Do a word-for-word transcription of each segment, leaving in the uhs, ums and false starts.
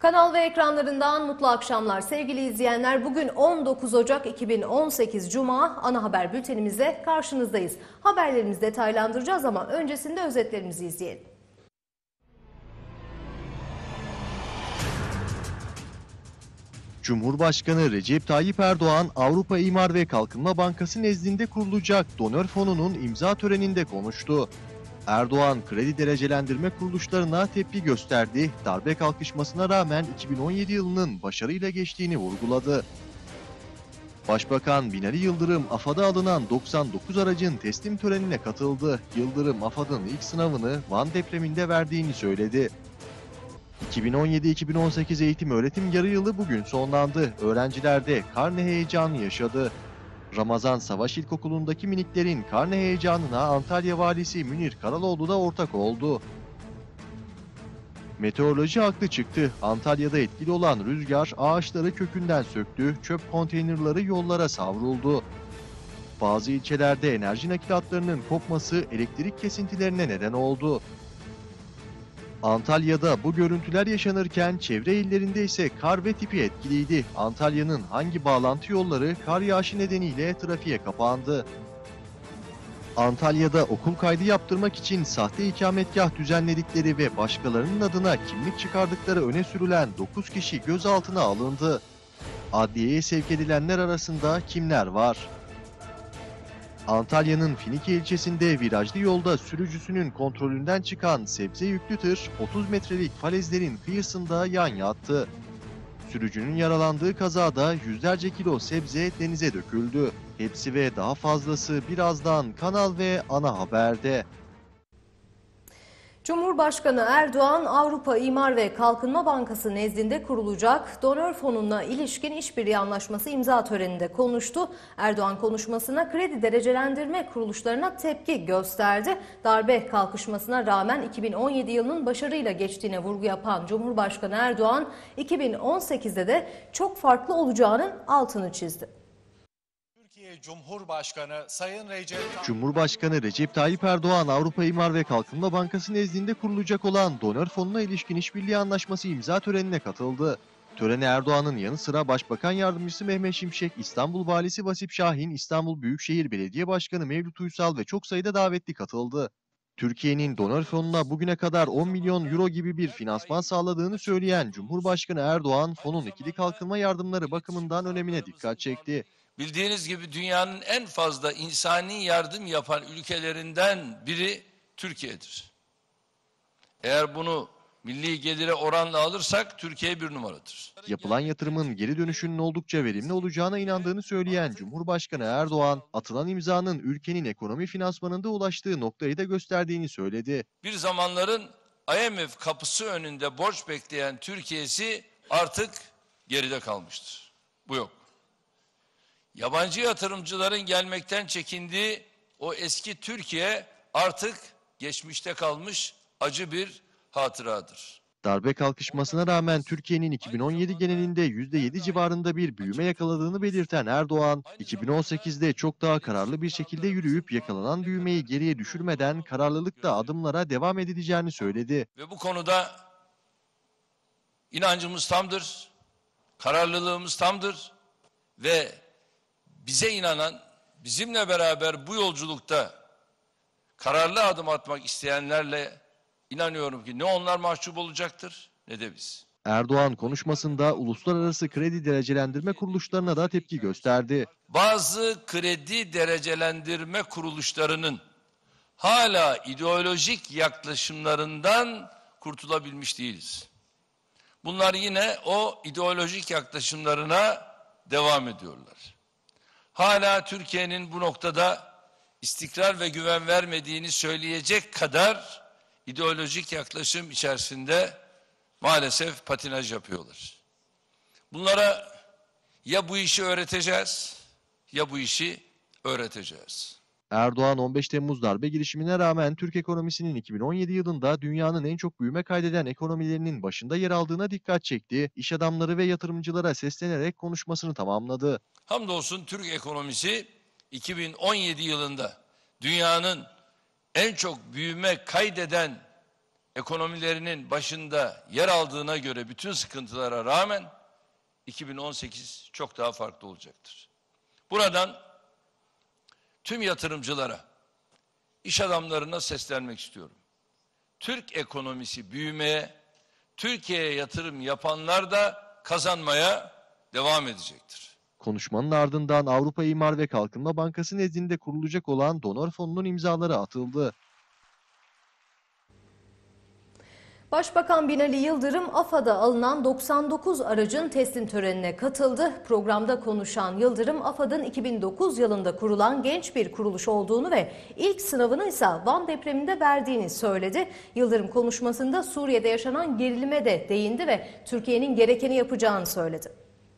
Kanal ve ekranlarından mutlu akşamlar sevgili izleyenler. Bugün on dokuz Ocak iki bin on sekiz Cuma, ana haber bültenimizle karşınızdayız. Haberlerimizi detaylandıracağız ama öncesinde özetlerimizi izleyelim. Cumhurbaşkanı Recep Tayyip Erdoğan, Avrupa İmar ve Kalkınma Bankası nezdinde kurulacak donör fonunun imza töreninde konuştu. Erdoğan, kredi derecelendirme kuruluşlarına tepki gösterdi, darbe kalkışmasına rağmen iki bin on yedi yılının başarıyla geçtiğini vurguladı. Başbakan Binali Yıldırım, AFAD'a alınan doksan dokuz aracın teslim törenine katıldı. Yıldırım, AFAD'ın ilk sınavını Van depreminde verdiğini söyledi. iki bin on yedi iki bin on sekiz eğitim öğretim yarı yılı bugün sonlandı. Öğrenciler de karne heyecanı yaşadı. Ramazan Savaş İlkokulu'ndaki miniklerin karne heyecanına Antalya Valisi Münir Karaloğlu da ortak oldu. Meteoroloji haklı çıktı. Antalya'da etkili olan rüzgar ağaçları kökünden söktü, çöp konteynerları yollara savruldu. Bazı ilçelerde enerji nakil hatlarının kopması elektrik kesintilerine neden oldu. Antalya'da bu görüntüler yaşanırken çevre illerinde ise kar ve tipi etkiliydi. Antalya'nın hangi bağlantı yolları kar yağışı nedeniyle trafiğe kapandı. Antalya'da okul kaydı yaptırmak için sahte ikametgah düzenledikleri ve başkalarının adına kimlik çıkardıkları öne sürülen dokuz kişi gözaltına alındı. Adliyeye sevk edilenler arasında kimler var? Antalya'nın Finike ilçesinde virajlı yolda sürücüsünün kontrolünden çıkan sebze yüklü tır otuz metrelik falezlerin kıyısında yan yattı. Sürücünün yaralandığı kazada yüzlerce kilo sebze denize döküldü. Hepsi ve daha fazlası birazdan Kanal ve Ana Haber'de. Cumhurbaşkanı Erdoğan, Avrupa İmar ve Kalkınma Bankası nezdinde kurulacak donör fonuna ilişkin işbirliği anlaşması imza töreninde konuştu. Erdoğan konuşmasına kredi derecelendirme kuruluşlarına tepki gösterdi. Darbe kalkışmasına rağmen iki bin on yedi yılının başarıyla geçtiğine vurgu yapan Cumhurbaşkanı Erdoğan, iki bin on sekizde de çok farklı olacağının altını çizdi. Cumhurbaşkanı Sayın Recep Cumhurbaşkanı Recep Tayyip Erdoğan, Avrupa İmar ve Kalkınma Bankası nezdinde kurulacak olan donör fonuna ilişkin işbirliği anlaşması imza törenine katıldı. Törene Erdoğan'ın yanı sıra Başbakan Yardımcısı Mehmet Şimşek, İstanbul Valisi Vasip Şahin, İstanbul Büyükşehir Belediye Başkanı Mevlüt Uysal ve çok sayıda davetli katıldı. Türkiye'nin donör fonuna bugüne kadar on milyon euro gibi bir finansman sağladığını söyleyen Cumhurbaşkanı Erdoğan, fonun ikili kalkınma yardımları bakımından önemine dikkat çekti. Bildiğiniz gibi dünyanın en fazla insani yardım yapan ülkelerinden biri Türkiye'dir. Eğer bunu milli gelire oranla alırsak Türkiye bir numaradır. Yapılan yatırımın geri dönüşünün oldukça verimli olacağına inandığını söyleyen Cumhurbaşkanı Erdoğan, atılan imzanın ülkenin ekonomi finansmanında ulaştığı noktayı da gösterdiğini söyledi. Bir zamanların I M F kapısı önünde borç bekleyen Türkiye'si artık geride kalmıştır. Bu yok. Yabancı yatırımcıların gelmekten çekindiği o eski Türkiye artık geçmişte kalmış acı bir hatıradır. Darbe kalkışmasına rağmen Türkiye'nin iki bin on yedi genelinde yüzde yedi civarında bir büyüme yakaladığını belirten Erdoğan, iki bin on sekizde çok daha kararlı bir şekilde yürüyüp yakalanan büyümeyi geriye düşürmeden kararlılıkla adımlara devam edileceğini söyledi. Ve bu konuda inancımız tamdır, kararlılığımız tamdır ve bize inanan, bizimle beraber bu yolculukta kararlı adım atmak isteyenlerle inanıyorum ki ne onlar mahcup olacaktır ne de biz. Erdoğan konuşmasında uluslararası kredi derecelendirme kuruluşlarına da tepki gösterdi. Bazı kredi derecelendirme kuruluşlarının hala ideolojik yaklaşımlarından kurtulabilmiş değiliz. Bunlar yine o ideolojik yaklaşımlarına devam ediyorlar. Hala Türkiye'nin bu noktada istikrar ve güven vermediğini söyleyecek kadar ideolojik yaklaşım içerisinde maalesef patinaj yapıyorlar. Bunlara ya bu işi öğreteceğiz ya bu işi öğreteceğiz. Erdoğan on beş Temmuz darbe girişimine rağmen Türk ekonomisinin iki bin on yedi yılında dünyanın en çok büyüme kaydeden ekonomilerinin başında yer aldığına dikkat çekti. İş adamları ve yatırımcılara seslenerek konuşmasını tamamladı. Hamdolsun Türk ekonomisi iki bin on yedi yılında dünyanın en çok büyüme kaydeden ekonomilerinin başında yer aldığına göre bütün sıkıntılara rağmen iki bin on sekiz çok daha farklı olacaktır. Buradan tüm yatırımcılara, iş adamlarına seslenmek istiyorum. Türk ekonomisi büyümeye, Türkiye'ye yatırım yapanlar da kazanmaya devam edecektir. Konuşmanın ardından Avrupa İmar ve Kalkınma Bankası nezdinde kurulacak olan donör fonunun imzaları atıldı. Başbakan Binali Yıldırım, AFAD'a alınan doksan dokuz aracın teslim törenine katıldı. Programda konuşan Yıldırım, AFAD'ın iki bin dokuz yılında kurulan genç bir kuruluş olduğunu ve ilk sınavını ise Van depreminde verdiğini söyledi. Yıldırım konuşmasında Suriye'de yaşanan gerilime de değindi ve Türkiye'nin gerekeni yapacağını söyledi.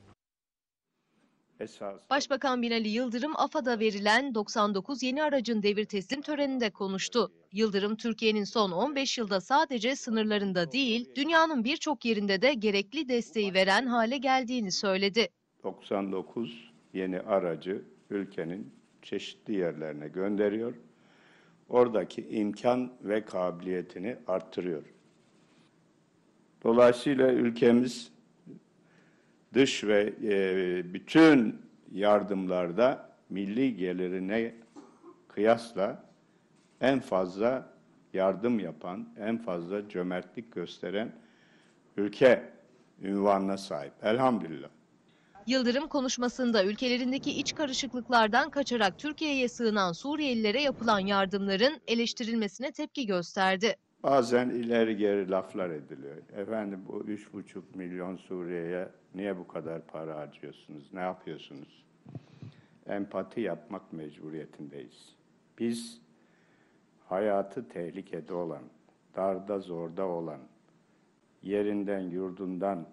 Başbakan Binali Yıldırım, AFAD'a verilen doksan dokuz yeni aracın devir teslim töreninde konuştu. Yıldırım, Türkiye'nin son on beş yılda sadece sınırlarında değil, dünyanın birçok yerinde de gerekli desteği veren hale geldiğini söyledi. doksan dokuz yeni aracı ülkenin çeşitli yerlerine gönderiyor. Oradaki imkan ve kabiliyetini arttırıyor. Dolayısıyla ülkemiz dış ve e, bütün yardımlarda milli gelirine kıyasla en fazla yardım yapan, en fazla cömertlik gösteren ülke unvanına sahip. Elhamdülillah. Yıldırım konuşmasında ülkelerindeki iç karışıklıklardan kaçarak Türkiye'ye sığınan Suriyelilere yapılan yardımların eleştirilmesine tepki gösterdi. Bazen ileri geri laflar ediliyor. Efendim bu üç buçuk milyon Suriye'ye niye bu kadar para harcıyorsunuz? Ne yapıyorsunuz? Empati yapmak mecburiyetindeyiz. Biz hayatı tehlikede olan, darda zorda olan, yerinden yurdundan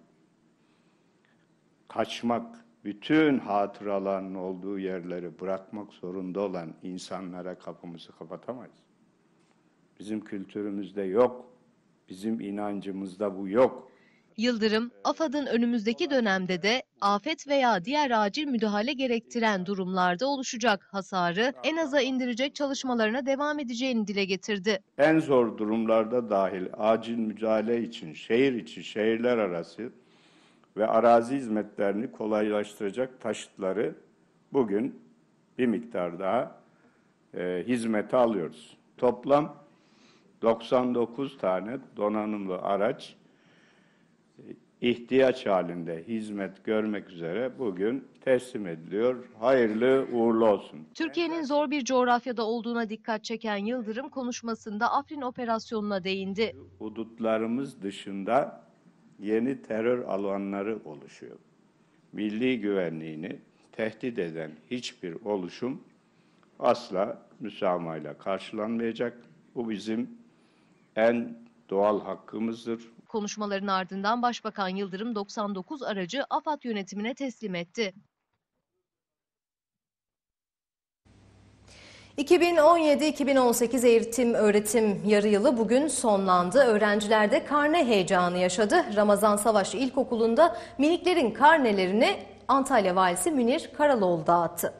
kaçmak, bütün hatıraların olduğu yerleri bırakmak zorunda olan insanlara kapımızı kapatamayız. Bizim kültürümüzde yok, bizim inancımızda bu yok. Yıldırım, AFAD'ın önümüzdeki dönemde de afet veya diğer acil müdahale gerektiren durumlarda oluşacak hasarı en aza indirecek çalışmalarına devam edeceğini dile getirdi. En zor durumlarda dahil acil müdahale için şehir içi, şehirler arası ve arazi hizmetlerini kolaylaştıracak taşıtları bugün bir miktar daha e, hizmete alıyoruz. Toplam doksan dokuz tane donanımlı araç ihtiyaç halinde hizmet görmek üzere bugün teslim ediliyor. Hayırlı uğurlu olsun. Türkiye'nin zor bir coğrafyada olduğuna dikkat çeken Yıldırım konuşmasında Afrin operasyonuna değindi. Hudutlarımız dışında yeni terör alanları oluşuyor. Milli güvenliğini tehdit eden hiçbir oluşum asla müsamahayla karşılanmayacak. Bu bizim en doğal hakkımızdır. Konuşmaların ardından Başbakan Yıldırım doksan dokuz aracı AFAD yönetimine teslim etti. iki bin on yedi iki bin on sekiz eğitim öğretim yarı yılı bugün sonlandı. Öğrenciler de karne heyecanı yaşadı. Ramazan Savaş İlkokulu'nda miniklerin karnelerini Antalya Valisi Münir Karaloğlu dağıttı.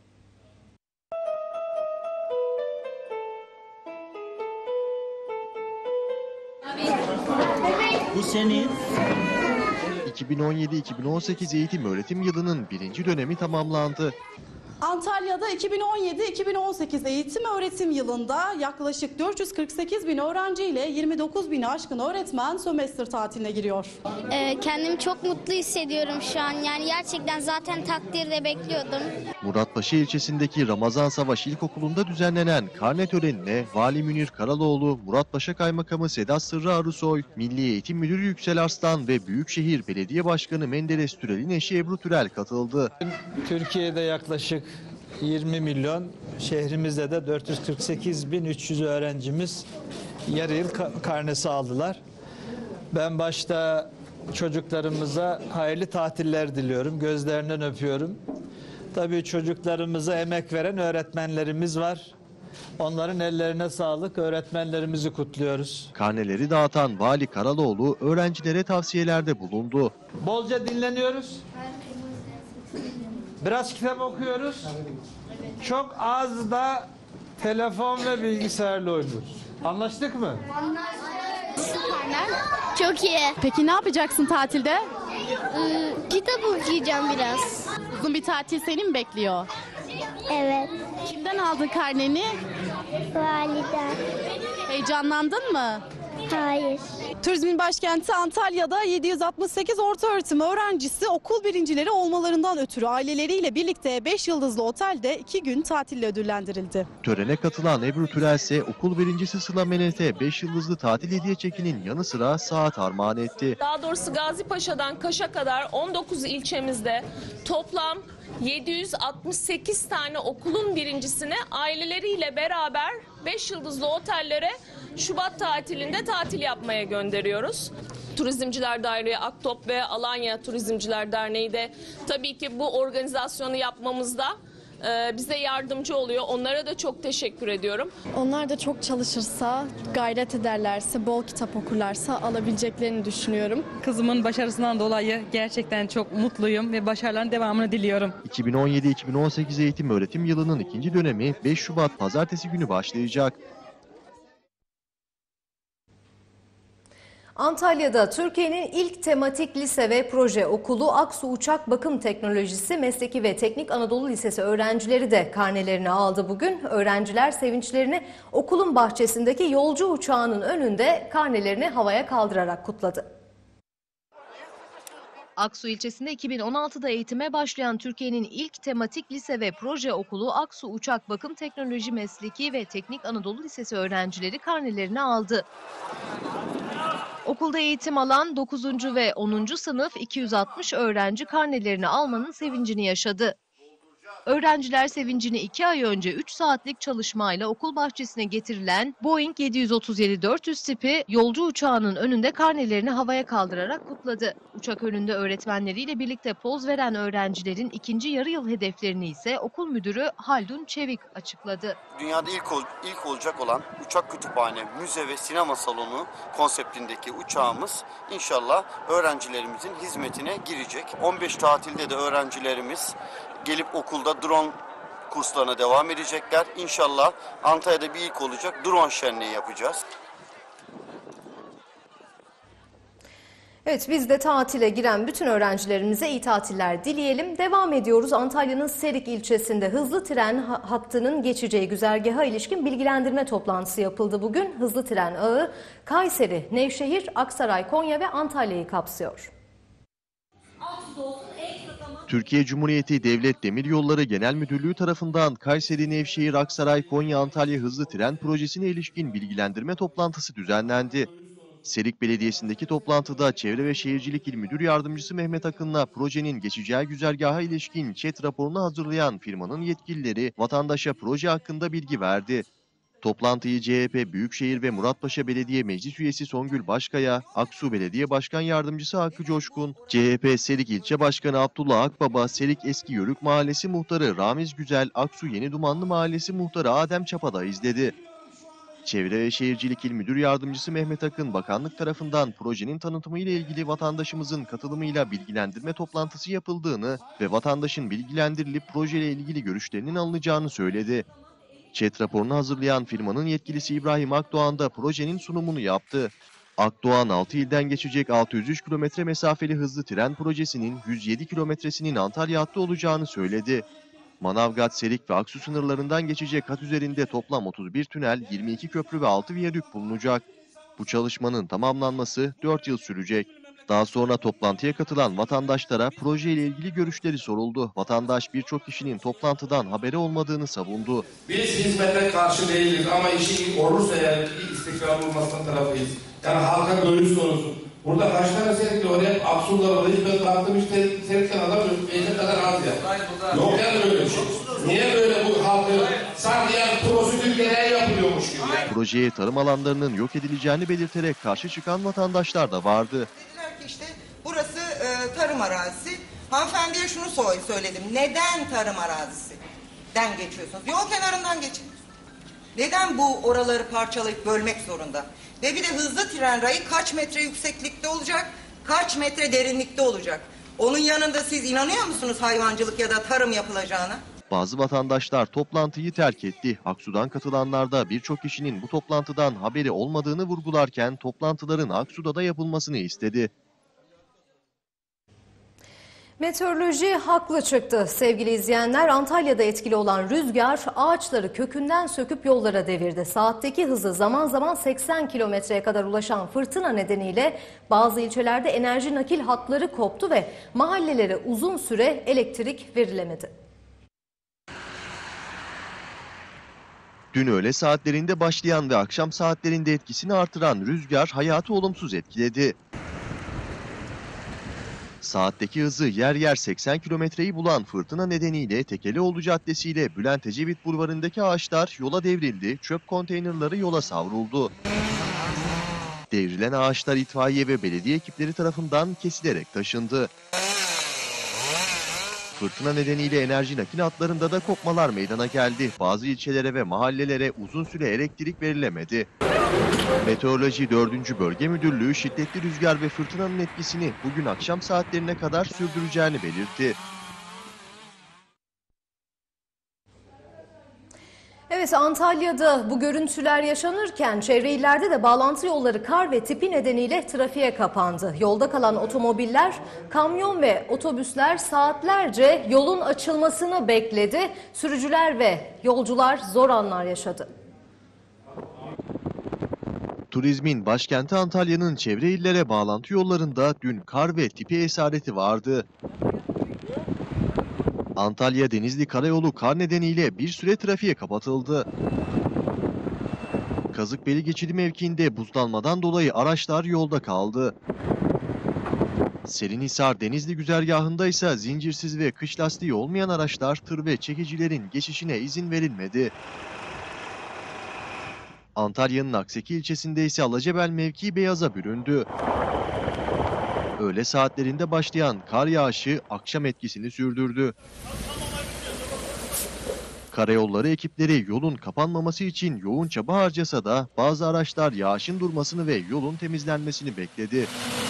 Bu senin. iki bin on yedi iki bin on sekiz eğitim öğretim yılının birinci dönemi tamamlandı. Antalya'da iki bin on yedi iki bin on sekiz eğitim öğretim yılında yaklaşık dört yüz kırk sekiz bin öğrenciyle yirmi dokuz bini aşkın öğretmen sömestr tatiline giriyor. Ee, kendimi çok mutlu hissediyorum şu an. Yani gerçekten zaten takdirde bekliyordum. Muratpaşa ilçesindeki Ramazan Savaş İlkokulu'nda düzenlenen karne törenine Vali Münir Karaloğlu, Muratpaşa Kaymakamı Sedat Sırrı Arısoy, Milli Eğitim Müdürü Yüksel Arslan ve Büyükşehir Belediye Başkanı Menderes Türel'in eşi Ebru Türel katıldı. Türkiye'de yaklaşık yirmi milyon, şehrimizde de dört yüz kırk sekiz bin üç yüz öğrencimiz yarı yıl karnesi aldılar. Ben başta çocuklarımıza hayırlı tatiller diliyorum, gözlerinden öpüyorum. Tabii çocuklarımıza emek veren öğretmenlerimiz var. Onların ellerine sağlık, öğretmenlerimizi kutluyoruz. Karneleri dağıtan Vali Karaloğlu öğrencilere tavsiyelerde bulundu. Bolca dinleniyoruz. Biraz kitap okuyoruz. Çok az da telefon ve bilgisayarla oynuyoruz. Anlaştık mı? Anlaştık. Çok iyi. Peki ne yapacaksın tatilde? Hmm, kitap okuyacağım biraz. Uzun bir tatil seni mi bekliyor? Evet. Kimden aldın karneni? Validen. Heyecanlandın mı? Hayır. Turizmin başkenti Antalya'da yedi yüz altmış sekiz ortaöğretim öğrencisi okul birincileri olmalarından ötürü aileleriyle birlikte beş yıldızlı otelde iki gün tatille ödüllendirildi. Törene katılan Ebru Türel ise okul birincisi Sıla Menet'e beş yıldızlı tatil hediye çekinin yanı sıra saat armağan etti. Daha doğrusu Gazipaşa'dan Kaş'a kadar on dokuz ilçemizde toplam yedi yüz altmış sekiz tane okulun birincisine aileleriyle beraber beş yıldızlı otellere Şubat tatilinde tatil yapmaya gönderiyoruz. Turizmciler Dairesi, Aktop ve Alanya Turizmciler Derneği de tabii ki bu organizasyonu yapmamızda e, bize yardımcı oluyor. Onlara da çok teşekkür ediyorum. Onlar da çok çalışırsa, gayret ederlerse, bol kitap okurlarsa alabileceklerini düşünüyorum. Kızımın başarısından dolayı gerçekten çok mutluyum ve başarıların devamını diliyorum. iki bin on yedi iki bin on sekiz eğitim öğretim yılının ikinci dönemi beş Şubat Pazartesi günü başlayacak. Antalya'da Türkiye'nin ilk tematik lise ve proje okulu Aksu Uçak Bakım Teknolojisi Mesleki ve Teknik Anadolu Lisesi öğrencileri de karnelerini aldı bugün. Öğrenciler sevinçlerini okulun bahçesindeki yolcu uçağının önünde karnelerini havaya kaldırarak kutladı. Aksu ilçesinde iki bin on altıda eğitime başlayan Türkiye'nin ilk tematik lise ve proje okulu Aksu Uçak Bakım Teknoloji Mesleki ve Teknik Anadolu Lisesi öğrencileri karnelerini aldı. Okulda eğitim alan dokuzuncu ve onuncu sınıf iki yüz altmış öğrenci karnelerini almanın sevincini yaşadı. Öğrenciler sevincini iki ay önce üç saatlik çalışmayla okul bahçesine getirilen Boeing yedi yüz otuz yedi dört yüz tipi yolcu uçağının önünde karnelerini havaya kaldırarak kutladı. Uçak önünde öğretmenleriyle birlikte poz veren öğrencilerin ikinci yarı yıl hedeflerini ise okul müdürü Haldun Çevik açıkladı. Dünyada ilk, ol, ilk olacak olan uçak kütüphane, müze ve sinema salonu konseptindeki uçağımız inşallah öğrencilerimizin hizmetine girecek. on beş tatilde de öğrencilerimiz gelip okulda drone kurslarına devam edecekler. İnşallah Antalya'da bir ilk olacak drone şenliği yapacağız. Evet, biz de tatile giren bütün öğrencilerimize iyi tatiller dileyelim. Devam ediyoruz. Antalya'nın Serik ilçesinde hızlı tren hattının geçeceği güzergaha ilişkin bilgilendirme toplantısı yapıldı bugün. Hızlı tren ağı Kayseri, Nevşehir, Aksaray, Konya ve Antalya'yı kapsıyor. Türkiye Cumhuriyeti Devlet Demiryolları Genel Müdürlüğü tarafından Kayseri, Nevşehir, Aksaray, Konya, Antalya hızlı tren projesine ilişkin bilgilendirme toplantısı düzenlendi. Serik Belediyesi'ndeki toplantıda Çevre ve Şehircilik İl Müdür Yardımcısı Mehmet Akın'la projenin geçeceği güzergaha ilişkin ÇED raporunu hazırlayan firmanın yetkilileri vatandaşa proje hakkında bilgi verdi. Toplantıyı C H P Büyükşehir ve Muratpaşa Belediye Meclis Üyesi Songül Başkaya, Aksu Belediye Başkan Yardımcısı Hakkı Coşkun, C H P Serik İlçe Başkanı Abdullah Akbaba, Serik Eski Yörük Mahallesi Muhtarı Ramiz Güzel, Aksu Yeni Dumanlı Mahallesi Muhtarı Adem Çapada izledi. Çevre ve Şehircilik İl Müdür Yardımcısı Mehmet Akın, bakanlık tarafından projenin tanıtımı ile ilgili vatandaşımızın katılımıyla bilgilendirme toplantısı yapıldığını ve vatandaşın bilgilendirilip projeyle ilgili görüşlerinin alınacağını söyledi. ÇED raporunu hazırlayan firmanın yetkilisi İbrahim Akdoğan da projenin sunumunu yaptı. Akdoğan, altı ilden geçecek altı yüz üç kilometre mesafeli hızlı tren projesinin yüz yedi kilometresinin Antalya hattı olacağını söyledi. Manavgat, Serik ve Aksu sınırlarından geçecek hat üzerinde toplam otuz bir tünel, yirmi iki köprü ve altı viyadük bulunacak. Bu çalışmanın tamamlanması dört yıl sürecek. Daha sonra toplantıya katılan vatandaşlara projeyle ilgili görüşleri soruldu. Vatandaş birçok kişinin toplantıdan haberi olmadığını savundu. Biz hizmete karşı değiliz ama işi olursa eğer istikrar olmasına tarafıyız. Yani halka görüş sorusu. Burada kaç tane Serikli var ya? Aksu'da var. Hiç ben baktım işte Serik'ten alamıyorum. Ece kadar az ya. Yok yani böyle bir şey. Niye böyle bu halkı sanki yani prosedür gereği yapılıyormuş gibi yani. Projeye tarım alanlarının yok edileceğini belirterek karşı çıkan vatandaşlar da vardı. İşte burası e, tarım arazisi. Hanımefendiye şunu söyledim. Neden tarım arazisinden geçiyorsunuz? Yol kenarından geçin. Neden bu oraları parçalayıp bölmek zorunda? Ve bir de hızlı tren rayı kaç metre yükseklikte olacak, kaç metre derinlikte olacak? Onun yanında siz inanıyor musunuz hayvancılık ya da tarım yapılacağına? Bazı vatandaşlar toplantıyı terk etti. Aksu'dan katılanlar da birçok kişinin bu toplantıdan haberi olmadığını vurgularken toplantıların Aksu'da da yapılmasını istedi. Meteoroloji haklı çıktı sevgili izleyenler. Antalya'da etkili olan rüzgar ağaçları kökünden söküp yollara devirdi. Saatteki hızı zaman zaman seksen kilometreye kadar ulaşan fırtına nedeniyle bazı ilçelerde enerji nakil hatları koptu ve mahallelere uzun süre elektrik verilemedi. Dün öğle saatlerinde başlayan ve akşam saatlerinde etkisini artıran rüzgar hayatı olumsuz etkiledi. Saatteki hızı yer yer seksen kilometreyi bulan fırtına nedeniyle Tekelioğlu Caddesi ile Bülent Ecevit Bulvarı'ndaki ağaçlar yola devrildi, çöp konteynerları yola savruldu. Devrilen ağaçlar itfaiye ve belediye ekipleri tarafından kesilerek taşındı. Fırtına nedeniyle enerji nakil hatlarında da kopmalar meydana geldi. Bazı ilçelere ve mahallelere uzun süre elektrik verilemedi. Meteoroloji dördüncü Bölge Müdürlüğü şiddetli rüzgar ve fırtınanın etkisini bugün akşam saatlerine kadar sürdüreceğini belirtti. Evet, Antalya'da bu görüntüler yaşanırken çevre illerde de bağlantı yolları kar ve tipi nedeniyle trafiğe kapandı. Yolda kalan otomobiller, kamyon ve otobüsler saatlerce yolun açılmasını bekledi. Sürücüler ve yolcular zor anlar yaşadı. Turizmin başkenti Antalya'nın çevre illere bağlantı yollarında dün kar ve tipi esareti vardı. Antalya Denizli Karayolu kar nedeniyle bir süre trafiğe kapatıldı. Kazıkbeli geçidi mevkiinde buzlanmadan dolayı araçlar yolda kaldı. Serinhisar Denizli güzergahında ise zincirsiz ve kış lastiği olmayan araçlar, tır ve çekicilerin geçişine izin verilmedi. Antalya'nın Akseki ilçesinde ise Alacabel mevkii beyaza büründü. Öğle saatlerinde başlayan kar yağışı akşam etkisini sürdürdü. Karayolları ekipleri yolun kapanmaması için yoğun çaba harcasa da bazı araçlar yağışın durmasını ve yolun temizlenmesini bekledi.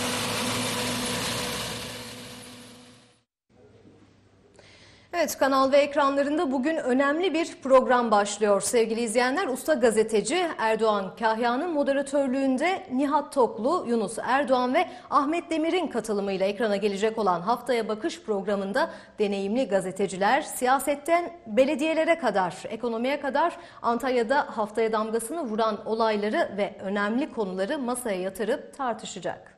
Evet, Kanal V ekranlarında bugün önemli bir program başlıyor sevgili izleyenler. Usta gazeteci Erdoğan Kahya'nın moderatörlüğünde Nihat Toklu, Yunus Erdoğan ve Ahmet Demir'in katılımıyla ekrana gelecek olan Haftaya Bakış programında deneyimli gazeteciler siyasetten belediyelere kadar, ekonomiye kadar Antalya'da haftaya damgasını vuran olayları ve önemli konuları masaya yatırıp tartışacak.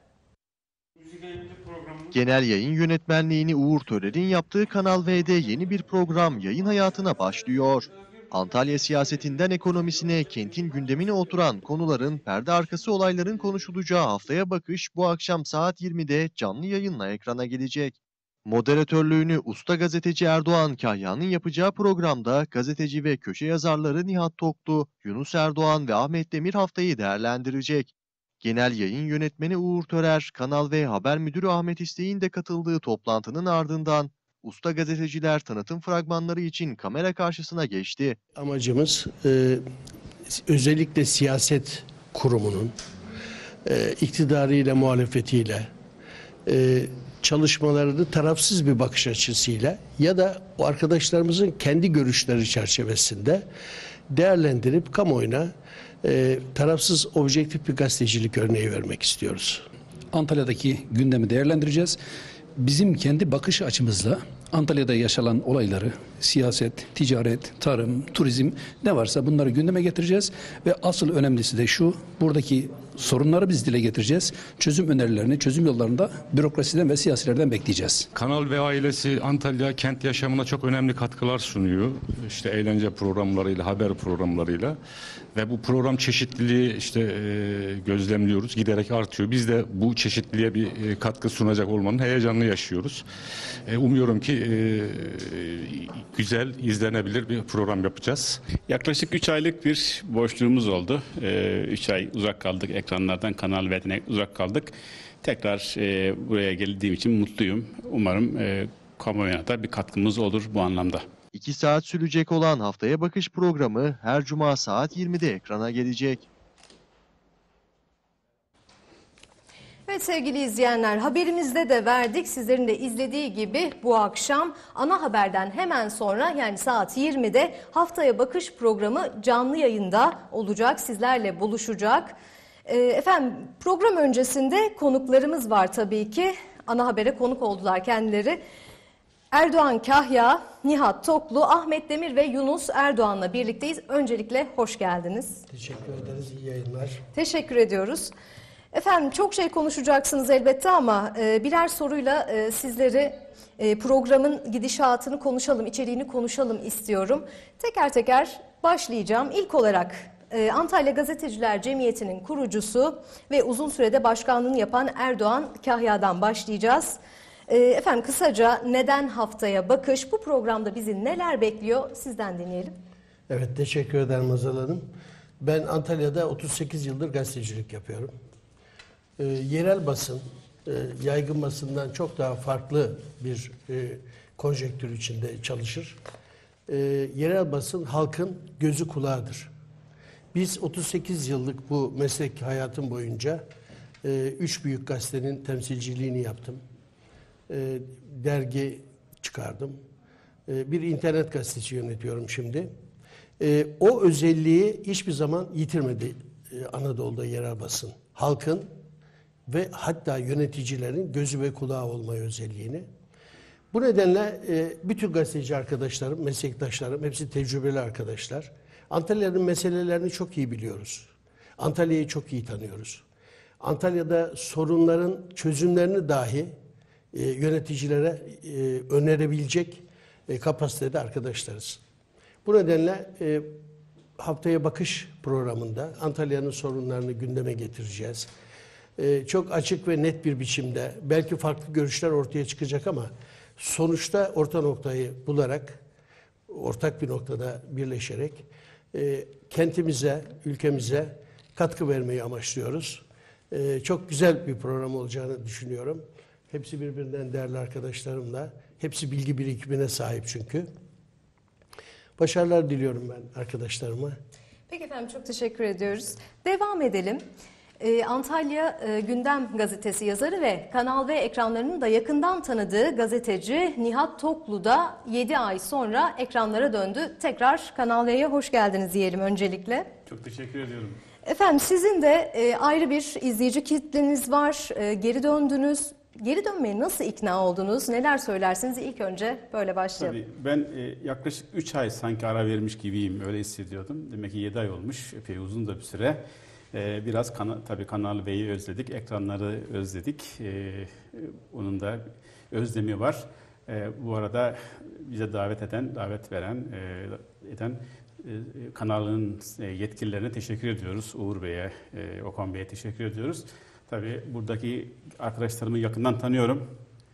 Genel yayın yönetmenliğini Uğur Törer'in yaptığı Kanal V'de yeni bir program yayın hayatına başlıyor. Antalya siyasetinden ekonomisine, kentin gündemine oturan konuların perde arkası olayların konuşulacağı Haftaya Bakış bu akşam saat yirmide canlı yayınla ekrana gelecek. Moderatörlüğünü usta gazeteci Erdoğan Kahya'nın yapacağı programda gazeteci ve köşe yazarları Nihat Toklu, Yunus Erdoğan ve Ahmet Demir haftayı değerlendirecek. Genel yayın yönetmeni Uğur Törer, Kanal V Haber Müdürü Ahmet İstek'in de katıldığı toplantının ardından usta gazeteciler tanıtım fragmanları için kamera karşısına geçti. Amacımız e, özellikle siyaset kurumunun e, iktidarıyla, muhalefetiyle, e, çalışmalarını tarafsız bir bakış açısıyla ya da o arkadaşlarımızın kendi görüşleri çerçevesinde değerlendirip kamuoyuna e, tarafsız, objektif bir gazetecilik örneği vermek istiyoruz. Antalya'daki gündemi değerlendireceğiz. Bizim kendi bakış açımızla Antalya'da yaşanan olayları, siyaset, ticaret, tarım, turizm ne varsa bunları gündeme getireceğiz. Ve asıl önemlisi de şu, buradaki sorunları biz dile getireceğiz. Çözüm önerilerini, çözüm yollarını da bürokrasiden ve siyasilerden bekleyeceğiz. Kanal V ailesi Antalya kent yaşamına çok önemli katkılar sunuyor. İşte eğlence programlarıyla, haber programlarıyla. Ve bu program çeşitliliği işte e, gözlemliyoruz. Giderek artıyor. Biz de bu çeşitliliğe bir e, katkı sunacak olmanın heyecanını yaşıyoruz. E, umuyorum ki e, güzel, izlenebilir bir program yapacağız. Yaklaşık üç aylık bir boşluğumuz oldu. üç ay uzak kaldık ekranlardan, Kanal V'den uzak kaldık. Tekrar e, buraya geldiğim için mutluyum. Umarım e, kamuoyuna da bir katkımız olur bu anlamda. İki saat sürecek olan Haftaya Bakış programı her cuma saat yirmide ekrana gelecek. Evet. Evet sevgili izleyenler, haberimizde de verdik. Sizlerin de izlediği gibi bu akşam ana haberden hemen sonra, yani saat yirmide Haftaya Bakış programı canlı yayında olacak. Sizlerle buluşacak. Ee, efendim program öncesinde konuklarımız var tabii ki. Ana habere konuk oldular kendileri. Erdoğan Kahya, Nihat Toklu, Ahmet Demir ve Yunus Erdoğan'la birlikteyiz. Öncelikle hoş geldiniz. Teşekkür ederiz. İyi yayınlar. Teşekkür ediyoruz. Efendim çok şey konuşacaksınız elbette ama e, birer soruyla e, sizleri e, programın gidişatını konuşalım, içeriğini konuşalım istiyorum. Teker teker başlayacağım. İlk olarak e, Antalya Gazeteciler Cemiyeti'nin kurucusu ve uzun sürede başkanlığını yapan Erdoğan Kahya'dan başlayacağız. E, efendim kısaca neden Haftaya Bakış? Bu programda bizi neler bekliyor? Sizden dinleyelim. Evet, teşekkür ederim Azal Hanım. Ben Antalya'da otuz sekiz yıldır gazetecilik yapıyorum. E, yerel basın, e, yaygın basından çok daha farklı bir e, konjektür içinde çalışır. E, yerel basın halkın gözü kulağıdır. Biz otuz sekiz yıllık bu meslek hayatım boyunca e, üç büyük gazetenin temsilciliğini yaptım. E, dergi çıkardım. E, bir internet gazetesi yönetiyorum şimdi. E, o özelliği hiçbir zaman yitirmedi e, Anadolu'da yerel basın. Halkın ve hatta yöneticilerin gözü ve kulağı olma özelliğini. Bu nedenle e, bütün gazeteci arkadaşlarım, meslektaşlarım, hepsi tecrübeli arkadaşlar. Antalya'nın meselelerini çok iyi biliyoruz. Antalya'yı çok iyi tanıyoruz. Antalya'da sorunların çözümlerini dahi e, yöneticilere e, önerebilecek e, kapasitede arkadaşlarız. Bu nedenle e, Haftaya Bakış programında Antalya'nın sorunlarını gündeme getireceğiz. Ee, çok açık ve net bir biçimde belki farklı görüşler ortaya çıkacak ama sonuçta orta noktayı bularak, ortak bir noktada birleşerek e, kentimize, ülkemize katkı vermeyi amaçlıyoruz. E, çok güzel bir program olacağını düşünüyorum. Hepsi birbirinden değerli arkadaşlarımla, hepsi bilgi birikimine sahip çünkü. Başarılar diliyorum ben arkadaşlarıma. Peki efendim, çok teşekkür ediyoruz. Devam edelim. Ee, Antalya e, Gündem Gazetesi yazarı ve Kanal V ekranlarının da yakından tanıdığı gazeteci Nihat Toklu da yedi ay sonra ekranlara döndü. Tekrar Kanal V'ye hoş geldiniz diyelim öncelikle. Çok teşekkür ediyorum. Efendim sizin de e, ayrı bir izleyici kitleniz var. E, geri döndünüz. Geri dönmeye nasıl ikna oldunuz? Neler söylersiniz? İlk önce böyle başlayalım. Tabii ben e, yaklaşık üç ay sanki ara vermiş gibiyim, öyle hissediyordum. Demek ki yedi ay olmuş, epey uzun da bir süre. E, biraz kana, tabii Kanal V'yi özledik, ekranları özledik. E, onun da özlemi var. E, bu arada bize davet eden, davet veren, e, eden e, kanalın e, yetkililerine teşekkür ediyoruz. Uğur Bey'e, e, Okan Bey'e teşekkür ediyoruz. Tabii buradaki arkadaşlarımı yakından tanıyorum.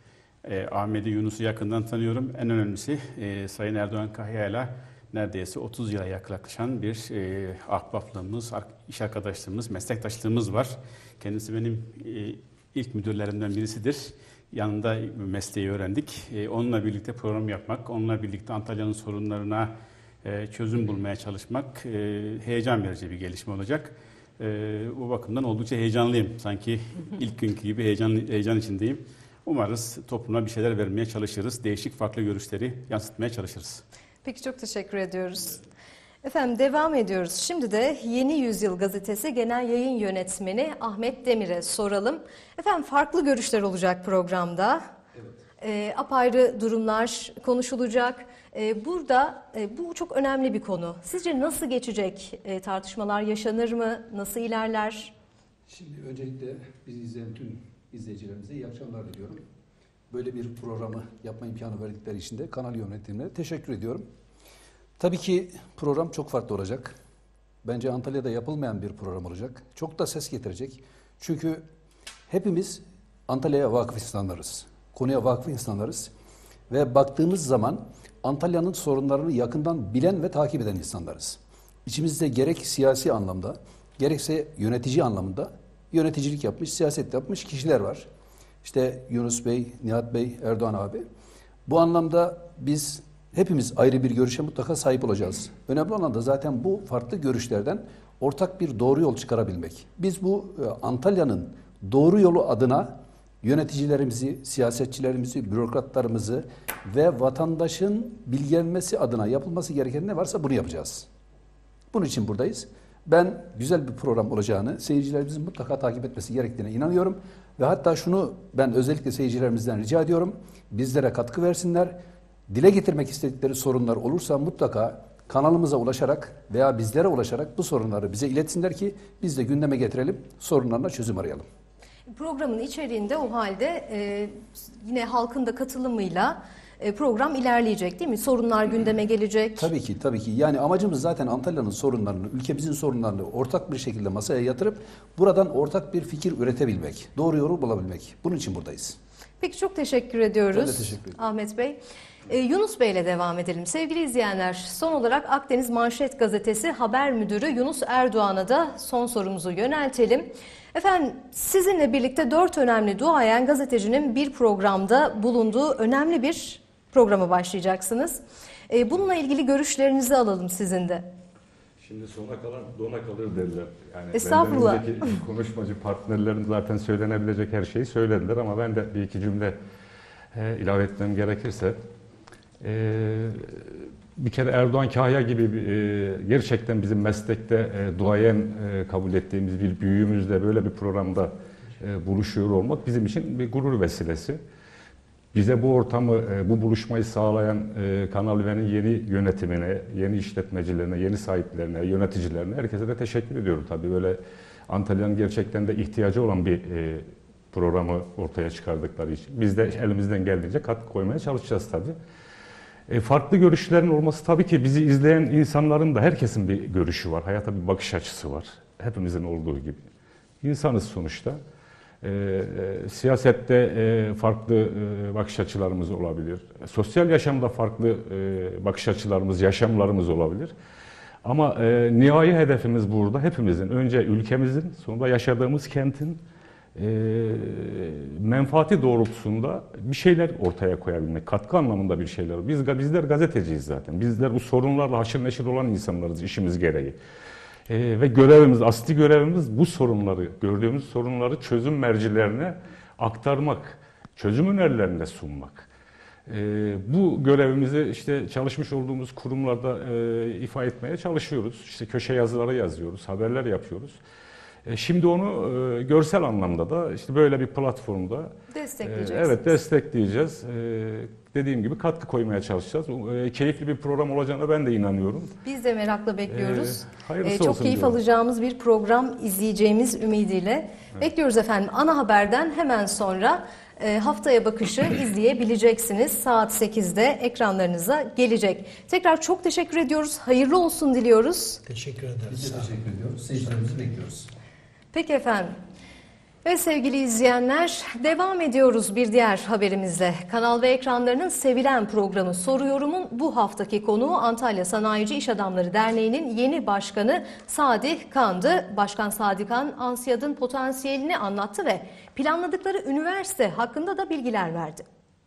E, Ahmet'i, Yunus'u yakından tanıyorum. En önemlisi e, Sayın Erdoğan Kahya'yla neredeyse otuz yıla yaklaşan bir e, ahbaplığımız, iş arkadaşlığımız, meslektaşlığımız var. Kendisi benim e, ilk müdürlerimden birisidir. Yanında mesleği öğrendik. E, onunla birlikte program yapmak, onunla birlikte Antalya'nın sorunlarına e, çözüm bulmaya çalışmak e, heyecan verici bir gelişme olacak. Ee, bu bakımdan oldukça heyecanlıyım. Sanki ilk günkü gibi heyecan, heyecan içindeyim. Umarız topluma bir şeyler vermeye çalışırız. Değişik farklı görüşleri yansıtmaya çalışırız. Peki çok teşekkür ediyoruz. Efendim devam ediyoruz. Şimdi de Yeni Yüzyıl Gazetesi Genel Yayın Yönetmeni Ahmet Demir'e soralım. Efendim farklı görüşler olacak programda. Evet. E, apayrı durumlar konuşulacak. E, burada e, bu çok önemli bir konu. Sizce nasıl geçecek? E, tartışmalar yaşanır mı? Nasıl ilerler? Şimdi öncelikle bizi izleyen tüm izleyicilerimize iyi akşamlar diliyorum. Böyle bir programı yapma imkanı verdikleri için de kanal yönetimine teşekkür ediyorum. Tabii ki program çok farklı olacak. Bence Antalya'da yapılmayan bir program olacak. Çok da ses getirecek. Çünkü hepimiz Antalya'ya vakıf insanlarız. Konuya vakıf insanlarız. Ve baktığımız zaman Antalya'nın sorunlarını yakından bilen ve takip eden insanlarız. İçimizde gerek siyasi anlamda, gerekse yönetici anlamında yöneticilik yapmış, siyaset yapmış kişiler var. İşte Yunus Bey, Nihat Bey, Erdoğan abi. Bu anlamda biz hepimiz ayrı bir görüşe mutlaka sahip olacağız. Önemli olan da zaten bu farklı görüşlerden ortak bir doğru yol çıkarabilmek. Biz bu Antalya'nın doğru yolu adına yöneticilerimizi, siyasetçilerimizi, bürokratlarımızı ve vatandaşın bilgilenmesi adına yapılması gereken ne varsa bunu yapacağız. Bunun için buradayız. Ben güzel bir program olacağını, seyircilerimizin mutlaka takip etmesi gerektiğine inanıyorum. Ve hatta şunu ben özellikle seyircilerimizden rica ediyorum. Bizlere katkı versinler. Dile getirmek istedikleri sorunlar olursa mutlaka kanalımıza ulaşarak veya bizlere ulaşarak bu sorunları bize iletsinler ki biz de gündeme getirelim, sorunlarına çözüm arayalım. Programın içeriğinde o halde e, yine halkın da katılımıyla e, program ilerleyecek değil mi? Sorunlar gündeme gelecek. Tabii ki, tabii ki. Yani amacımız zaten Antalya'nın sorunlarını, ülkemizin sorunlarını ortak bir şekilde masaya yatırıp buradan ortak bir fikir üretebilmek, doğru yolu bulabilmek. Bunun için buradayız. Peki çok teşekkür ediyoruz. Ben de teşekkür ederim. Ahmet Bey. Ee, Yunus Bey ile devam edelim. Sevgili izleyenler, son olarak Akdeniz Manşet Gazetesi Haber Müdürü Yunus Erdoğan'a da son sorumuzu yöneltelim. Efendim, sizinle birlikte dört önemli duayen gazetecinin bir programda bulunduğu önemli bir programa başlayacaksınız. Ee, bununla ilgili görüşlerinizi alalım sizin de. Şimdi sona kalan dona kalır derler. Yani Estağfurullah. benden önceki konuşmacı partnerlerim zaten söylenebilecek her şeyi söylediler ama ben de bir iki cümle e, ilave etmem gerekirse. E, bir kere Erdoğan Kahya gibi e, gerçekten bizim meslekte e, duayen e, kabul ettiğimiz bir büyüğümüzle böyle bir programda e, buluşuyor olmak bizim için bir gurur vesilesi. Bize bu ortamı, bu buluşmayı sağlayan Kanal V'nin yeni yönetimine, yeni işletmecilerine, yeni sahiplerine, yöneticilerine, herkese de teşekkür ediyorum. Tabii böyle Antalya'nın gerçekten de ihtiyacı olan bir programı ortaya çıkardıkları için. Biz de elimizden geldiğince katkı koymaya çalışacağız tabii. Farklı görüşlerin olması tabii ki bizi izleyen insanların da herkesin bir görüşü var. Hayata bir bakış açısı var. Hepimizin olduğu gibi. İnsanız sonuçta. E, e, siyasette e, farklı e, bakış açılarımız olabilir. Sosyal yaşamda farklı e, bakış açılarımız, yaşamlarımız olabilir. Ama e, nihai hedefimiz burada hepimizin, önce ülkemizin, sonra yaşadığımız kentin e, menfaati doğrultusunda bir şeyler ortaya koyabilmek, katkı anlamında bir şeyler. Biz bizler gazeteciyiz zaten. Bizler bu sorunlarla haşır neşir olan insanlarız işimiz gereği. Ee, ve görevimiz, asli görevimiz bu sorunları, gördüğümüz sorunları çözüm mercilerine aktarmak, çözüm önerilerine sunmak. Ee, bu görevimizi işte çalışmış olduğumuz kurumlarda e, ifa etmeye çalışıyoruz. İşte köşe yazıları yazıyoruz, haberler yapıyoruz. E, şimdi onu e, görsel anlamda da işte böyle bir platformda destekleyeceksiniz. E, evet destekleyeceğiz. E, dediğim gibi katkı koymaya çalışacağız. E, keyifli bir program olacağına ben de inanıyorum. Biz de merakla bekliyoruz. E, e, çok keyif diyorum. alacağımız bir program izleyeceğimiz ümidiyle. Evet. Bekliyoruz efendim. Ana haberden hemen sonra e, haftaya bakışı izleyebileceksiniz. Saat sekizde ekranlarınıza gelecek. Tekrar çok teşekkür ediyoruz. Hayırlı olsun diliyoruz. Teşekkür ederiz. Biz de teşekkür ediyoruz. Seyircilerimizi bekliyoruz. Peki efendim. Ve sevgili izleyenler, devam ediyoruz bir diğer haberimizle. Kanal V ekranlarının sevilen programı Soru Yorum'un bu haftaki konuğu Antalya Sanayici İş Adamları Derneği'nin yeni başkanı Sadi Kan'dı. Başkan Sadi Kan, Ansiyad'ın potansiyelini anlattı ve planladıkları üniversite hakkında da bilgiler verdi.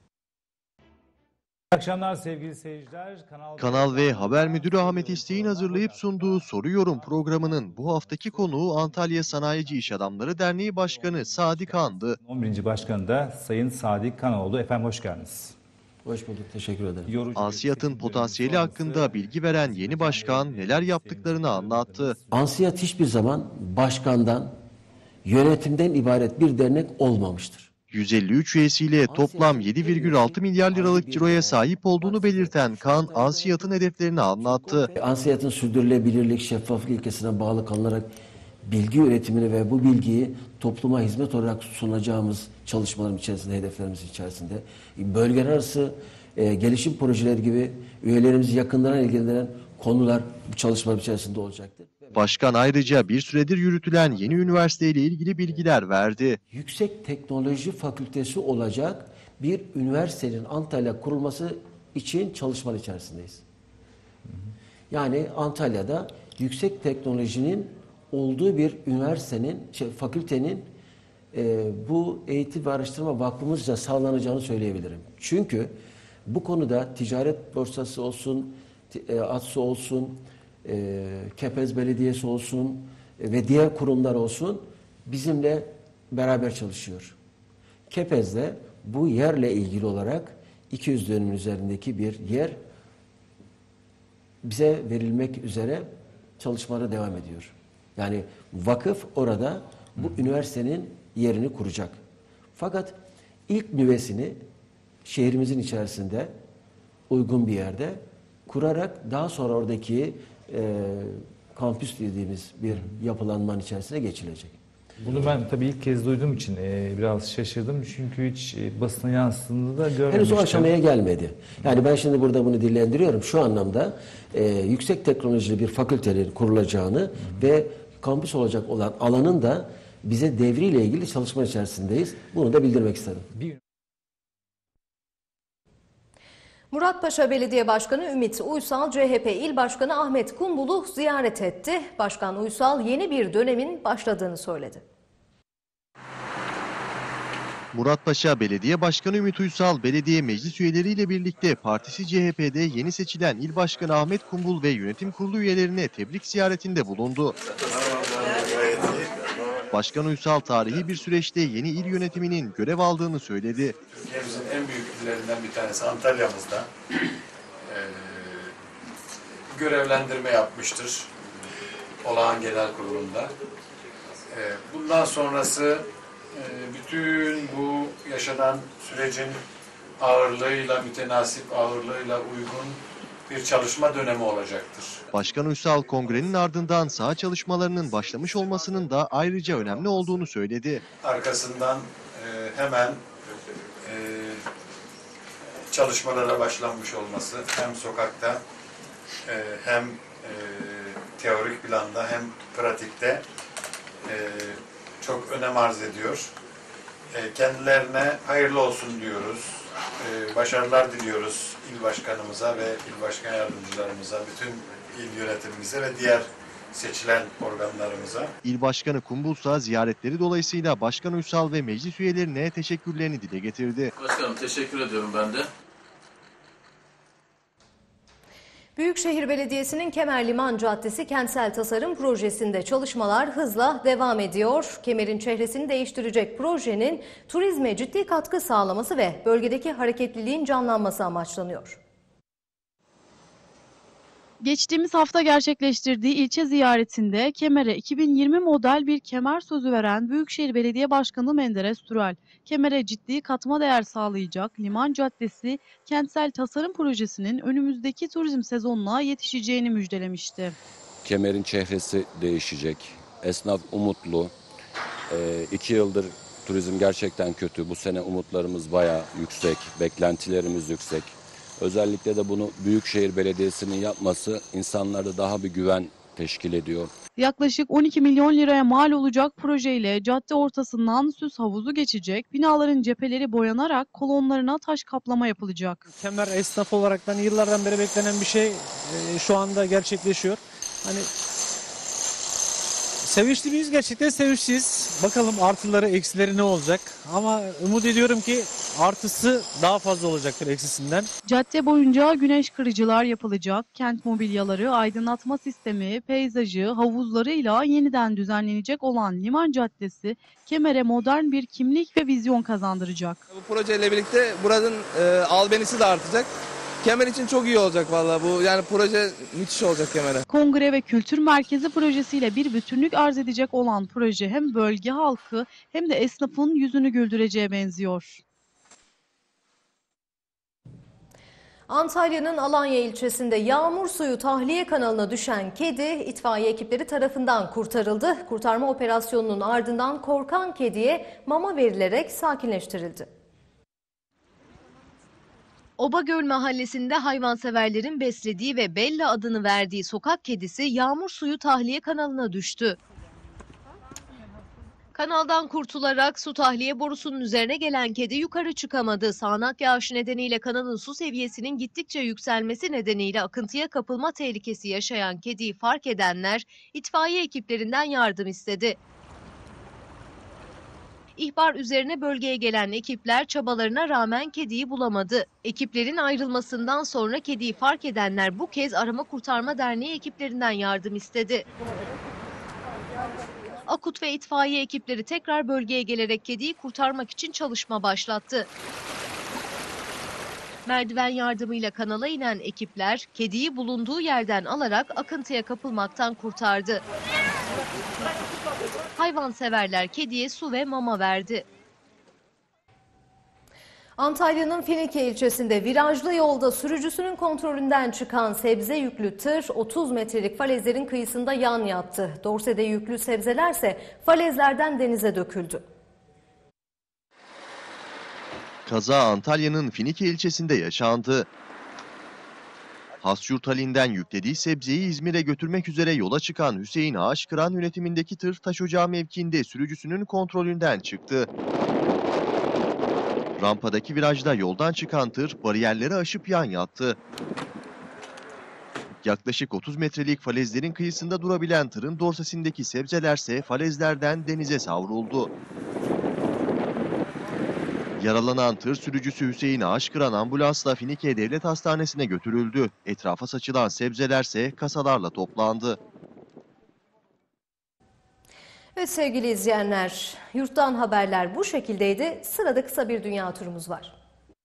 İyi akşamlar sevgili seyirciler. Kanal, Kanal V Haber Müdürü Ahmet İstek'in hazırlayıp sunduğu Soru Yorum programının bu haftaki konuğu Antalya Sanayici İş Adamları Derneği Başkanı Sadi Kan'dı. on birinci Başkanı da Sayın Sadi Kan oldu. Efendim hoş geldiniz. Hoş bulduk, teşekkür ederim. Ansiyat'ın potansiyeli hakkında bilgi veren yeni başkan neler yaptıklarını anlattı. Ansiyat hiçbir zaman başkandan, yönetimden ibaret bir dernek olmamıştır. yüz elli üç üyesiyle toplam yedi virgül altı milyar liralık ciroya sahip olduğunu belirten Kan, Ansiyat'ın hedeflerini anlattı. Ansiyat'ın sürdürülebilirlik, şeffaflık ilkesine bağlı kalınarak bilgi üretimini ve bu bilgiyi topluma hizmet olarak sunacağımız çalışmalarım içerisinde, hedeflerimiz içerisinde bölgeler arası e, gelişim projeleri gibi üyelerimizi yakından ilgilendiren konular bu çalışmalar içerisinde olacaktır. Başkan ayrıca bir süredir yürütülen yeni üniversiteyle ilgili bilgiler verdi. Yüksek Teknoloji Fakültesi olacak bir üniversitenin Antalya kurulması için çalışmalar içerisindeyiz. Yani Antalya'da yüksek teknolojinin olduğu bir üniversitenin, şey, fakültenin e, bu eğitim ve araştırma vakfımızca sağlanacağını söyleyebilirim. Çünkü bu konuda ticaret borsası olsun, e, ATSO olsun, e, Kepez Belediyesi olsun e, ve diğer kurumlar olsun bizimle beraber çalışıyor. Kepez'de bu yerle ilgili olarak iki yüz dönümün üzerindeki bir yer bize verilmek üzere çalışmalara devam ediyor. Yani vakıf orada bu üniversitenin yerini kuracak. Fakat ilk nüvesini şehrimizin içerisinde uygun bir yerde kurarak daha sonra oradaki e, kampüs dediğimiz bir yapılanmanın içerisine geçilecek. Bunu ben tabii ilk kez duyduğum için e, biraz şaşırdım. Çünkü hiç e, basına yansıdığını da görmemiştim. Henüz o aşamaya gelmedi. Yani ben şimdi burada bunu dillendiriyorum. Şu anlamda e, yüksek teknolojili bir fakültenin kurulacağını Hı. ve kampüs olacak olan alanın da bize devriyle ilgili çalışma içerisindeyiz. Bunu da bildirmek istedim. Bir... Muratpaşa Belediye Başkanı Ümit Uysal, C H P İl Başkanı Ahmet Kumbul'u ziyaret etti. Başkan Uysal yeni bir dönemin başladığını söyledi. Muratpaşa Belediye Başkanı Ümit Uysal, belediye meclis üyeleriyle birlikte partisi C H P'de yeni seçilen İl Başkanı Ahmet Kumbul ve yönetim kurulu üyelerine tebrik ziyaretinde bulundu. Başkan Uysal tarihi bir süreçte yeni il yönetiminin görev aldığını söyledi. Türkiye'mizin en büyük illerinden bir tanesi Antalya'mızda e, görevlendirme yapmıştır olağan genel kurulunda. E, bundan sonrası e, bütün bu yaşanan sürecin ağırlığıyla, mütenasip ağırlığıyla uygun bir çalışma dönemi olacaktır. Başkan Uysal kongrenin ardından saha çalışmalarının başlamış olmasının da ayrıca önemli olduğunu söyledi. Arkasından e, hemen e, çalışmalara başlanmış olması hem sokakta e, hem e, teorik planda hem pratikte e, çok önem arz ediyor. E, kendilerine hayırlı olsun diyoruz. E, başarılar diliyoruz il başkanımıza ve il başkan yardımcılarımıza, bütün il yönetimimize ve diğer seçilen organlarımıza. İl Başkanı Kumbulsa ziyaretleri dolayısıyla Başkan Uysal ve meclis üyelerine teşekkürlerini dile getirdi. Başkanım teşekkür ediyorum ben de. Büyükşehir Belediyesi'nin Kemer Liman Caddesi Kentsel Tasarım Projesi'nde çalışmalar hızla devam ediyor. Kemer'in çehresini değiştirecek projenin turizme ciddi katkı sağlaması ve bölgedeki hareketliliğin canlanması amaçlanıyor. Geçtiğimiz hafta gerçekleştirdiği ilçe ziyaretinde Kemer'e iki bin yirmi model bir kemer sözü veren Büyükşehir Belediye Başkanı Menderes Türel, Kemer'e ciddi katma değer sağlayacak Liman Caddesi Kentsel Tasarım Projesi'nin önümüzdeki turizm sezonuna yetişeceğini müjdelemişti. Kemer'in çehresi değişecek, esnaf umutlu, ee, iki yıldır turizm gerçekten kötü, bu sene umutlarımız bayağı yüksek, beklentilerimiz yüksek. Özellikle de bunu Büyükşehir Belediyesi'nin yapması insanlarda daha bir güven teşkil ediyor. Yaklaşık on iki milyon liraya mal olacak projeyle cadde ortasından süs havuzu geçecek, binaların cepheleri boyanarak kolonlarına taş kaplama yapılacak. Kemer esnaf olaraktan yıllardan beri beklenen bir şey e, şu anda gerçekleşiyor. Hani sevinçli miyiz? Gerçekten sevinçliyiz. Bakalım artıları, eksileri ne olacak? Ama umut ediyorum ki artısı daha fazla olacaktır eksisinden. Cadde boyunca güneş kırıcılar yapılacak. Kent mobilyaları, aydınlatma sistemi, peyzajı, havuzlarıyla yeniden düzenlenecek olan Liman Caddesi, Kemer'e modern bir kimlik ve vizyon kazandıracak. Bu projeyle birlikte buranın e, albenisi de artacak. Kemer için çok iyi olacak vallahi bu. Yani proje müthiş olacak Kemer'e. Kongre ve Kültür Merkezi projesiyle bir bütünlük arz edecek olan proje hem bölge halkı hem de esnafın yüzünü güldüreceğe benziyor. Antalya'nın Alanya ilçesinde yağmur suyu tahliye kanalına düşen kedi itfaiye ekipleri tarafından kurtarıldı. Kurtarma operasyonunun ardından korkan kediye mama verilerek sakinleştirildi. Obagöl mahallesinde hayvanseverlerin beslediği ve Bella adını verdiği sokak kedisi yağmur suyu tahliye kanalına düştü. Kanaldan kurtularak su tahliye borusunun üzerine gelen kedi yukarı çıkamadı. Sağanak yağış nedeniyle kanalın su seviyesinin gittikçe yükselmesi nedeniyle akıntıya kapılma tehlikesi yaşayan kediyi fark edenler itfaiye ekiplerinden yardım istedi. İhbar üzerine bölgeye gelen ekipler çabalarına rağmen kediyi bulamadı. Ekiplerin ayrılmasından sonra kediyi fark edenler bu kez Arama Kurtarma Derneği ekiplerinden yardım istedi. Akut ve itfaiye ekipleri tekrar bölgeye gelerek kediyi kurtarmak için çalışma başlattı. Merdiven yardımıyla kanala inen ekipler kediyi bulunduğu yerden alarak akıntıya kapılmaktan kurtardı. Hayvanseverler kediye su ve mama verdi. Antalya'nın Finike ilçesinde virajlı yolda sürücüsünün kontrolünden çıkan sebze yüklü tır otuz metrelik falezlerin kıyısında yan yattı. Dorsede yüklü sebzelerse falezlerden denize döküldü. Kaza Antalya'nın Finike ilçesinde yaşandı. Hasyurt Halin'den yüklediği sebzeyi İzmir'e götürmek üzere yola çıkan Hüseyin Ağaçkıran yönetimindeki tır Taşocağı mevkiinde sürücüsünün kontrolünden çıktı. Rampadaki virajda yoldan çıkan tır bariyerleri aşıp yan yattı. Yaklaşık otuz metrelik falezlerin kıyısında durabilen tırın dorsesindeki sebzelerse falezlerden denize savruldu. Yaralanan tır sürücüsü Hüseyin Ağaçkıran ambulansla Finike Devlet Hastanesi'ne götürüldü. Etrafa saçılan sebzelerse kasalarla toplandı. Evet sevgili izleyenler, yurttan haberler bu şekildeydi. Sırada kısa bir dünya turumuz var.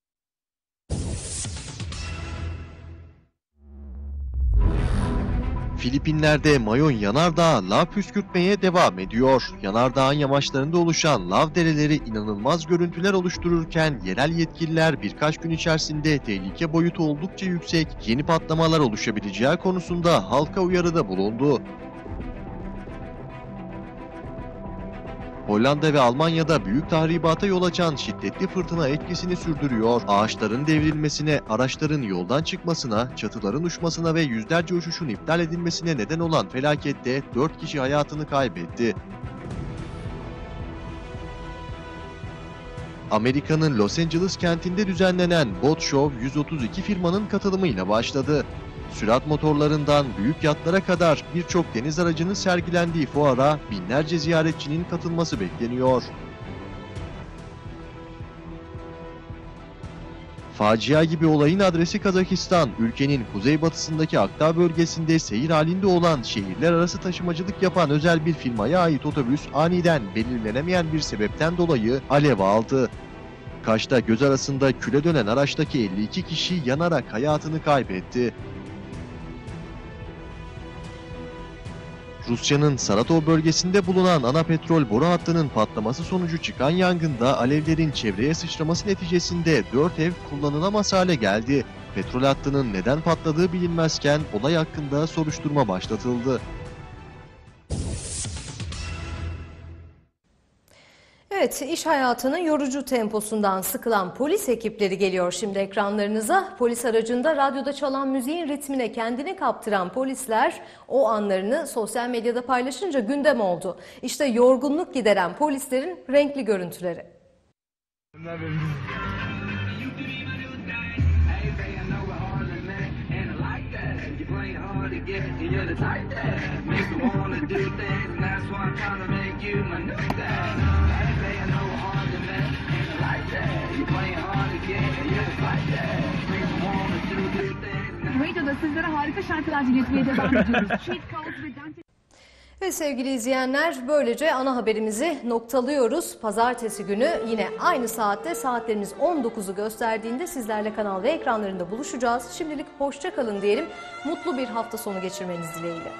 Filipinler'de Mayon Yanardağı lav püskürtmeye devam ediyor. Yanardağın yamaçlarında oluşan lav dereleri inanılmaz görüntüler oluştururken yerel yetkililer birkaç gün içerisinde tehlike boyutu oldukça yüksek yeni patlamalar oluşabileceği konusunda halka uyarıda bulundu. Hollanda ve Almanya'da büyük tahribata yol açan şiddetli fırtına etkisini sürdürüyor. Ağaçların devrilmesine, araçların yoldan çıkmasına, çatıların uçmasına ve yüzlerce uçuşun iptal edilmesine neden olan felakette dört kişi hayatını kaybetti. Amerika'nın Los Angeles kentinde düzenlenen Boat Show yüz otuz iki firmanın katılımıyla başladı. Sürat motorlarından büyük yatlara kadar birçok deniz aracının sergilendiği fuara binlerce ziyaretçinin katılması bekleniyor. Facia gibi olayın adresi Kazakistan, ülkenin kuzeybatısındaki Akdağ bölgesinde seyir halinde olan şehirler arası taşımacılık yapan özel bir firmaya ait otobüs aniden belirlenemeyen bir sebepten dolayı alev aldı. Kaş'ta göz arasında küle dönen araçtaki elli iki kişi yanarak hayatını kaybetti. Rusya'nın Saratov bölgesinde bulunan ana petrol boru hattının patlaması sonucu çıkan yangında alevlerin çevreye sıçraması neticesinde dört ev kullanılamaz hale geldi. Petrol hattının neden patladığı bilinmezken olay hakkında soruşturma başlatıldı. Evet, iş hayatının yorucu temposundan sıkılan polis ekipleri geliyor şimdi ekranlarınıza. Polis aracında radyoda çalan müziğin ritmine kendini kaptıran polisler o anlarını sosyal medyada paylaşınca gündem oldu. İşte yorgunluk gideren polislerin renkli görüntüleri. Radyoda sizlere harika şarkılar dinletmeye devam ediyoruz. Ve sevgili izleyenler, böylece ana haberimizi noktalıyoruz. Pazartesi günü yine aynı saatte saatlerimiz on dokuzu gösterdiğinde sizlerle kanal ve ekranlarında buluşacağız. Şimdilik hoşça kalın diyelim. Mutlu bir hafta sonu geçirmeniz dileğiyle.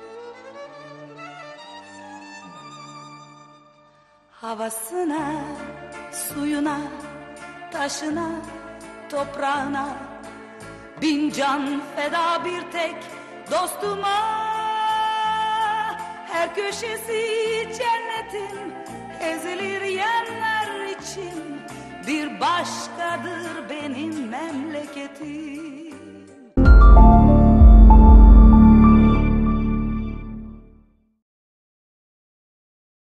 Havasına, suyuna, taşına, toprağına bin can feda bir tek dostuma. Her köşesi cennetin ezilir yerler için bir başkadır benim memleketim.